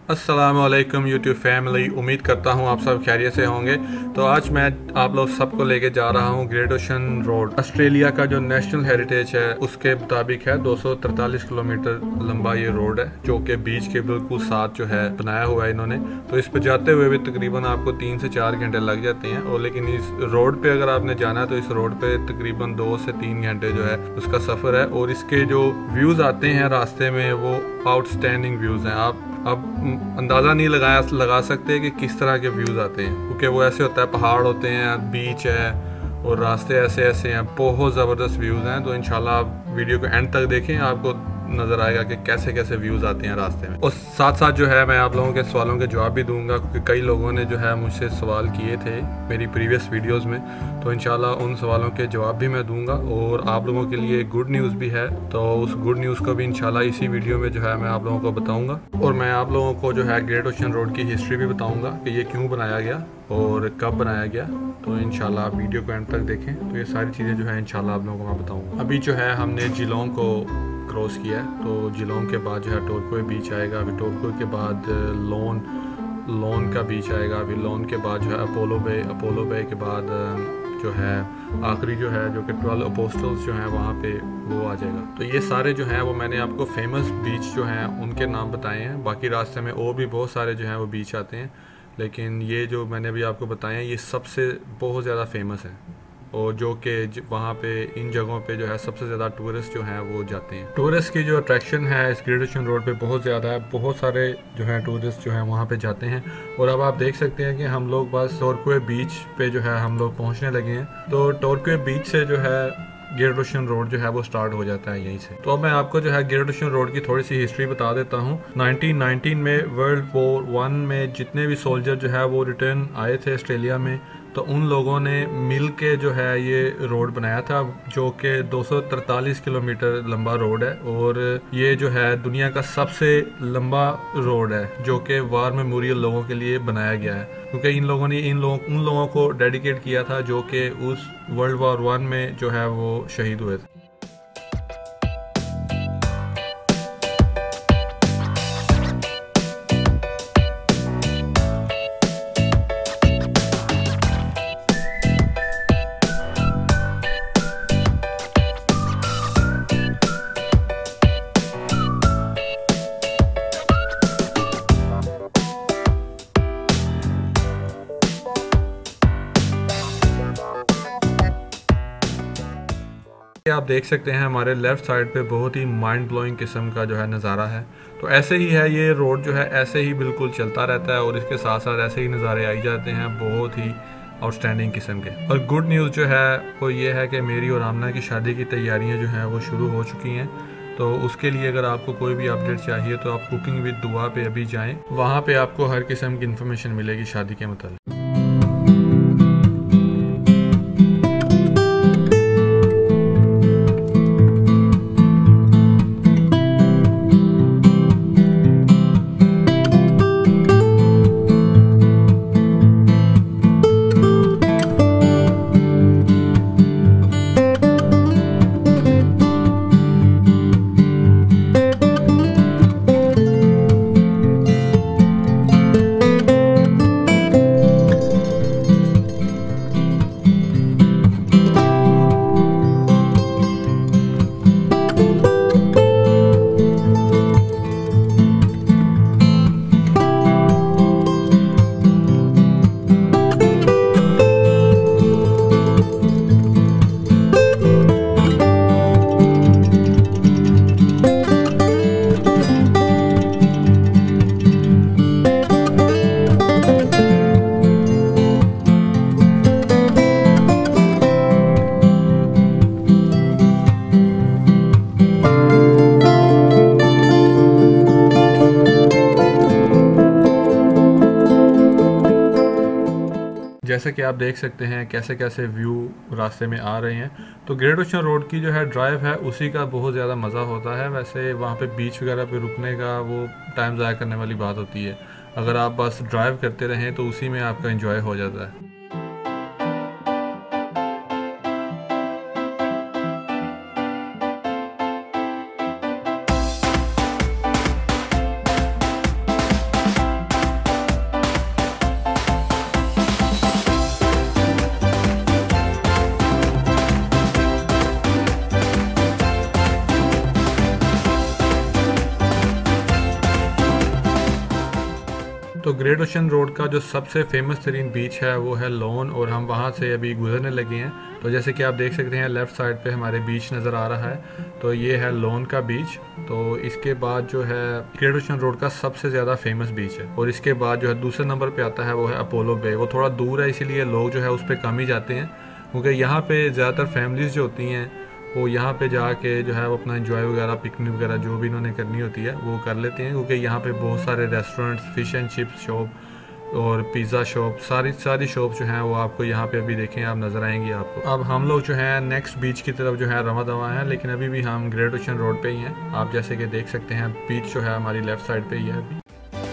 अस्सलामुअलैकुम YouTube family, उम्मीद करता हूँ आप सब खैरियत से होंगे। तो आज मैं आप लोग सबको लेके जा रहा हूँ ग्रेट ओशन रोड। ऑस्ट्रेलिया का जो नेशनल हेरिटेज है उसके मुताबिक है 243 किलोमीटर लंबा ये रोड है, जो कि बीच के बिल्कुल साथ जो है बनाया हुआ है इन्होंने। तो इस पे जाते हुए भी तकरीबन आपको 3 से 4 घंटे लग जाते हैं, और लेकिन इस रोड पे अगर आपने जाना है तो इस रोड पे तकरीबन 2 से 3 घंटे जो है उसका सफ़र है। और इसके जो व्यूज़ आते हैं रास्ते में वो आउटस्टैंडिंग व्यूज़ हैं। आप अब अंदाज़ा नहीं लगा सकते कि किस तरह के व्यूज़ आते हैं, क्योंकि वो ऐसे होता है, पहाड़ होते हैं, बीच है और रास्ते ऐसे हैं, बहुत ज़बरदस्त व्यूज़ हैं। तो इंशाल्लाह आप वीडियो को एंड तक देखें, आपको नज़र आएगा कि कैसे कैसे व्यूज़ आते हैं रास्ते में। और साथ साथ जो है मैं आप लोगों के सवालों के जवाब भी दूंगा, क्योंकि कई लोगों ने जो है मुझसे सवाल किए थे मेरी प्रीवियस वीडियोस में। तो इंशाल्लाह उन सवालों के जवाब भी मैं दूंगा। और आप लोगों के लिए गुड न्यूज़ भी है, तो उस गुड न्यूज़ को भी इंशाल्लाह इसी वीडियो में जो है मैं आप लोगों को बताऊँगा। और मैं आप लोगों को जो है ग्रेट ओशन रोड की हिस्ट्री भी बताऊँगा कि ये क्यों बनाया गया और कब बनाया गया। तो इंशाल्लाह आप वीडियो को एंड तक देखें, तो ये सारी चीज़ें जो है इंशाल्लाह आप लोगों को मैं बताऊँगा। अभी जो है हमने जिलोंग को क्रॉस किया है, तो जिलोंग के बाद जो है टोरकोई बीच आएगा। अभी टोरकोई के बाद लोन का बीच आएगा। अभी लोन के बाद जो है अपोलो बे के बाद जो है आखिरी जो है जो कि 12 अपोस्टल्स जो हैं वहाँ पे वो आ जाएगा। तो ये सारे जो हैं वो मैंने आपको फेमस बीच जो हैं उनके नाम बताए हैं। बाकी रास्ते में और भी बहुत सारे जो हैं वो बीच आते हैं, लेकिन ये जो मैंने अभी आपको बताए हैं ये सबसे बहुत ज़्यादा फेमस है, और जो कि वहाँ पे इन जगहों पे जो है सबसे ज़्यादा टूरिस्ट जो हैं वो जाते हैं। टूरिस्ट की जो अट्रैक्शन है इस ग्रेट ओशन रोड पे बहुत ज़्यादा है, बहुत सारे जो हैं टूरिस्ट जो हैं वहाँ पे जाते हैं। और अब आप देख सकते हैं कि हम लोग बस टोरकोई बीच पे जो है हम लोग पहुँचने लगे हैं। तो टोरकोई बीच से जो है ग्रेट ओशन रोड जो है वो स्टार्ट हो जाता है यहीं से। तो अब मैं आपको जो है ग्रेट ओशन रोड की थोड़ी सी हिस्ट्री बता देता हूँ। 1919 में वर्ल्ड वॉर 1 में जितने भी सोल्जर जो है वो रिटर्न आए थे ऑस्ट्रेलिया में, तो उन लोगों ने मिल के जो है ये रोड बनाया था, जो कि 243 किलोमीटर लंबा रोड है। और ये जो है दुनिया का सबसे लंबा रोड है जो कि वार मेमोरियल लोगों के लिए बनाया गया है, क्योंकि इन लोगों ने उन लोगों को डेडिकेट किया था जो कि उस वर्ल्ड वॉर 1 में जो है वो शहीद हुए थे। आप देख सकते हैं हमारे लेफ्ट साइड पे बहुत ही माइंड ब्लोइंग किस्म का जो है नज़ारा है। तो ऐसे ही है ये रोड जो है, ऐसे ही बिल्कुल चलता रहता है और इसके साथ साथ ऐसे ही नज़ारे आई जाते हैं बहुत ही आउटस्टैंडिंग किस्म के। और गुड न्यूज़ जो है वो ये है कि मेरी और आमना की शादी की तैयारियां जो हैं वो शुरू हो चुकी हैं। तो उसके लिए अगर आपको कोई भी अपडेट चाहिए तो आप कुकिंग विद दुआ पे अभी जाएँ, वहाँ पर आपको हर किस्म की इन्फॉर्मेशन मिलेगी शादी के मतलब। जैसे कि आप देख सकते हैं कैसे कैसे व्यू रास्ते में आ रहे हैं। तो ग्रेट ओशन रोड की जो है ड्राइव है उसी का बहुत ज़्यादा मज़ा होता है। वैसे वहाँ पे बीच वगैरह पे रुकने का वो टाइम ज़ाया करने वाली बात होती है। अगर आप बस ड्राइव करते रहें तो उसी में आपका एंजॉय हो जाता है। तो ग्रेट ओशन रोड का जो सबसे फेमस तरीन बीच है वो है लोन, और हम वहाँ से अभी गुजरने लगे हैं। तो जैसे कि आप देख सकते हैं लेफ़्ट साइड पे हमारे बीच नज़र आ रहा है, तो ये है लोन का बीच। तो इसके बाद जो है ग्रेट ओशन रोड का सबसे ज़्यादा फेमस बीच है, और इसके बाद जो है दूसरे नंबर पे आता है वो है अपोलो बे। वो थोड़ा दूर है, इसीलिए लोग जो है उस पर कम ही जाते हैं, क्योंकि यहाँ पे ज़्यादातर फैमिलीज़ जो होती हैं वो यहाँ पे जाके जो है वो अपना एंजॉय वगैरह, पिकनिक वगैरह जो भी इन्होंने करनी होती है वो कर लेते हैं, क्योंकि यहाँ पे बहुत सारे restaurants, fish and chips shop और पिज़्ज़ा शॉप, सारी शॉप जो हैं वो आपको यहाँ पे अभी देखें आप नज़र आएंगी आपको। अब हम लोग जो है नेक्स्ट बीच की तरफ जो है रवा दवा हैं, लेकिन अभी भी हम ग्रेट ओशन रोड पे ही हैं। आप जैसे कि देख सकते हैं बीच जो है हमारी लेफ़्ट साइड पे ही है अभी।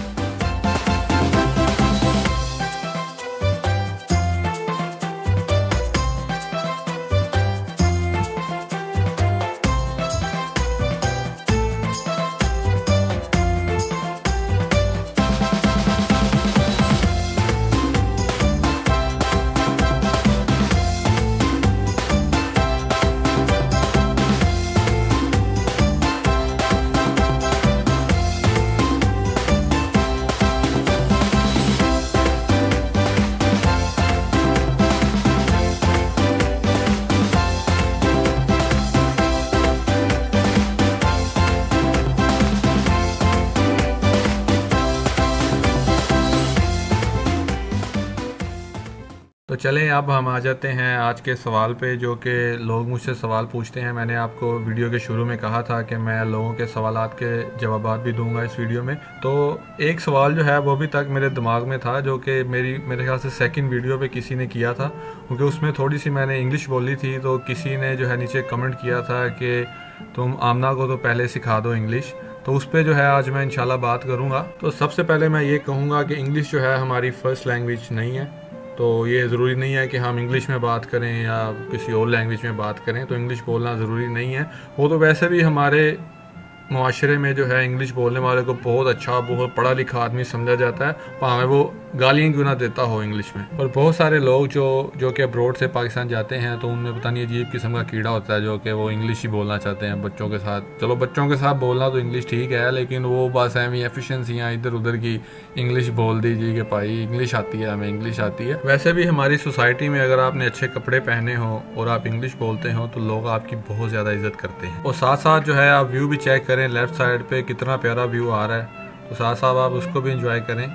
तो चलें अब हम आ जाते हैं आज के सवाल पे, जो कि लोग मुझसे सवाल पूछते हैं। मैंने आपको वीडियो के शुरू में कहा था कि मैं लोगों के सवालात के जवाबात भी दूंगा इस वीडियो में। तो एक सवाल जो है वो अभी तक मेरे दिमाग में था, जो कि मेरे ख्याल से सेकंड वीडियो पे किसी ने किया था, क्योंकि उसमें थोड़ी सी मैंने इंग्लिश बोली थी। तो किसी ने जो है नीचे कमेंट किया था कि तुम आमना को तो पहले सिखा दो इंग्लिश। तो उस पर जो है आज मैं इंशाल्लाह बात करूँगा। तो सबसे पहले मैं ये कहूँगा कि इंग्लिश जो है हमारी फ़र्स्ट लैंग्वेज नहीं है, तो ये ज़रूरी नहीं है कि हम इंग्लिश में बात करें या किसी और लैंग्वेज में बात करें, तो इंग्लिश बोलना ज़रूरी नहीं है। वो तो वैसे भी हमारे मुआशरे में जो है इंग्लिश बोलने वाले को बहुत अच्छा, बहुत पढ़ा लिखा आदमी समझा जाता है, भावें वो गालियाँ क्यों ना देता हो इंग्लिश में। और बहुत सारे लोग जो कि अब्रोड से पाकिस्तान जाते हैं, तो उनमें पता नहीं अजीब किस्म का कीड़ा होता है जो कि वो इंग्लिश ही बोलना चाहते हैं बच्चों के साथ। चलो बच्चों के साथ बोलना तो इंग्लिश ठीक है, लेकिन वो बस एमी एफिशिएंसियाँ इधर उधर की इंग्लिश बोल दीजिए कि भाई इंग्लिश आती है, हमें इंग्लिश आती है। वैसे भी हमारी सोसाइटी में अगर आपने अच्छे कपड़े पहने हो और आप इंग्लिश बोलते हो तो लोग आपकी बहुत ज़्यादा इज्जत करते हैं। और साथ साथ जो है आप व्यू भी चेक करें, लेफ्ट साइड पे कितना प्यारा व्यू आ रहा है, तो साथ साथ आप उसको भी इंजॉय करें।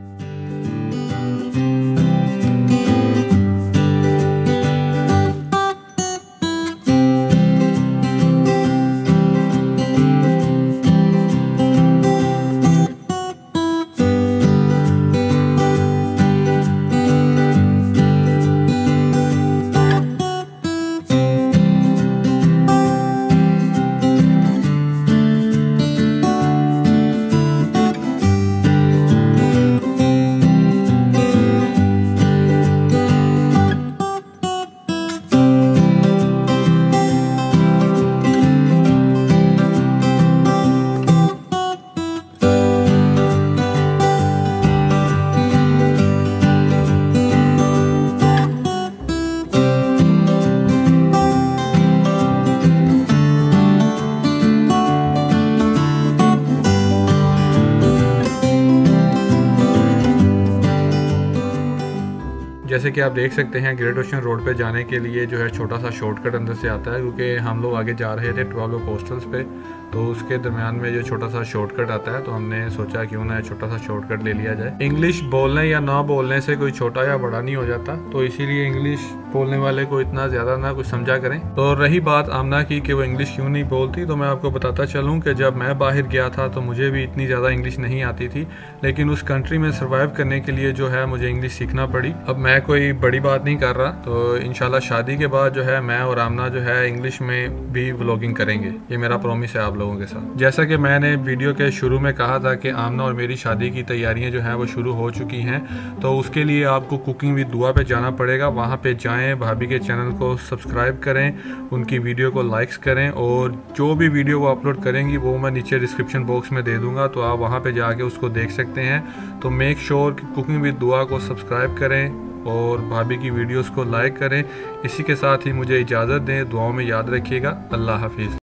जैसे कि आप देख सकते हैं ग्रेट ओशन रोड पे जाने के लिए जो है छोटा सा शॉर्टकट अंदर से आता है, क्योंकि हम लोग आगे जा रहे थे 12 पोस्टल्स पे, तो उसके दरमियान में जो छोटा सा शॉर्टकट आता है, तो हमने सोचा क्यों ना छोटा सा शॉर्टकट ले लिया जाए। इंग्लिश बोलने या ना बोलने से कोई छोटा या बड़ा नहीं हो जाता, तो इसीलिए इंग्लिश बोलने वाले को इतना ज़्यादा ना कुछ समझा करें। तो रही बात आमना की कि वो इंग्लिश क्यों नहीं बोलती, तो मैं आपको बताता चलूँ कि जब मैं बाहर गया था तो मुझे भी इतनी ज़्यादा इंग्लिश नहीं आती थी, लेकिन उस कंट्री में सर्वाइव करने के लिए जो है मुझे इंग्लिश सीखना पड़ी। अब मैं कोई बड़ी बात नहीं कर रहा, तो इंशाल्लाह शादी के बाद जो है मैं और आमना जो है इंग्लिश में भी व्लॉगिंग करेंगे, ये मेरा प्रॉमिस है आप लोगों के साथ। जैसा कि मैंने वीडियो के शुरू में कहा था कि आमना और मेरी शादी की तैयारियां जो हैं वो शुरू हो चुकी हैं, तो उसके लिए आपको कुकिंग विद दुआ पे जाना पड़ेगा। वहाँ पे जाएं, भाभी के चैनल को सब्सक्राइब करें, उनकी वीडियो को लाइक्स करें, और जो भी वीडियो वो अपलोड करेंगी वो मैं नीचे डिस्क्रिप्शन बॉक्स में दे दूँगा, तो आप वहाँ पर जाके उसको देख सकते हैं। तो मेक श्योर कि कुकिंग विद दुआ को सब्सक्राइब करें और भाभी की वीडियोस को लाइक करें। इसी के साथ ही मुझे इजाज़त दें, दुआओं में याद रखिएगा। अल्लाह हाफिज़।